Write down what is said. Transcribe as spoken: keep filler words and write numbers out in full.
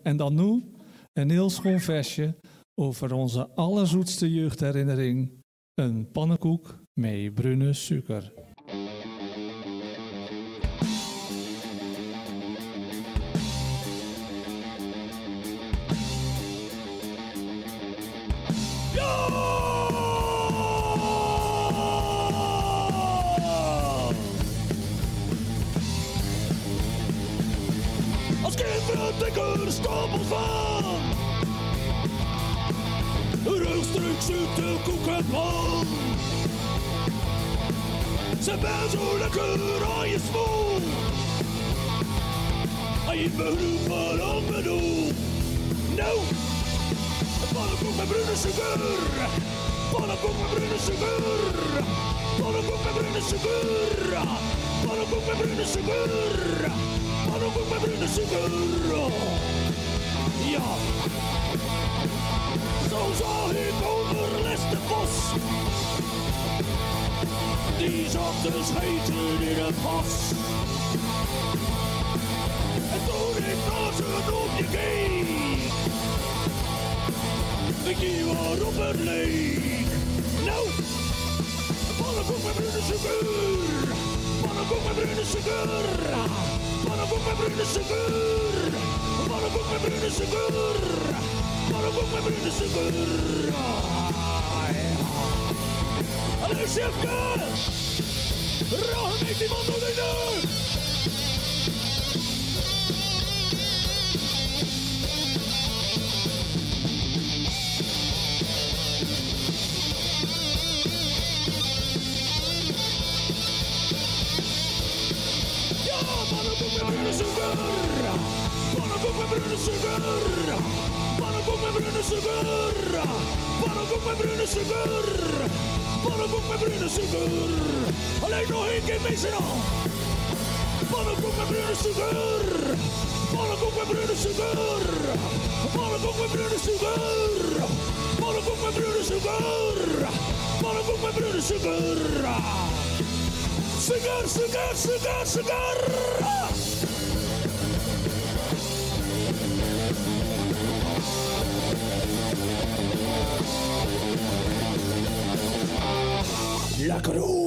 En dan nu een heel schoon versje over onze allerzoetste jeugdherinnering. Een pannenkoek met bruine suiker. Als kind had ik er stapel van. Rechtstreeks uit de koekenpan. Ze ben zo lekker aan je smoel. En je bent maar aan me doen. Nou, een pannenkoek met bruine suiker. Pannenkoek met bruine suiker. Pannenkoek met bruine suiker. Pannenkoek met bruine suiker. Pannenkoek met bruine suiker. Ja. Zo zag ik overles de bos. Die zat te scheten in het gras. En toen ik naar zijn hoofdje keek, weet je waarop het leek? Nou, pannenkoek met bruine suiker. Pannenkoek met bruine suiker. Pannenkoek met bruine suiker. Pannenkoek met bruine suiker. Pannenkoek met bruine suiker. Hallo chefke! Raag met die mandoline! Ja, pannenkoek met bruine suiker! Pannenkoek met bruine suiker! Pannenkoek met bruine suiker! Pannenkoek met bruine suiker! Pannenkoek met bruine suiker! Alleen nog één keer mee dan! Pannenkoek met bruine suiker! Pannenkoek met bruine suiker! Pannenkoek met bruine suiker! Pannenkoek met bruine suiker! Pannenkoek met bruine suiker! Suiker, suiker, suiker, suiker! Lekker hoor!